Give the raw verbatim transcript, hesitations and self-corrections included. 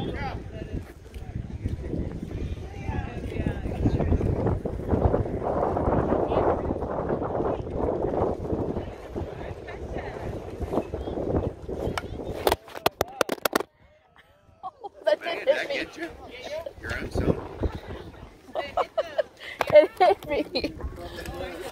That did hit me. Get you? Your own zone. It hit me.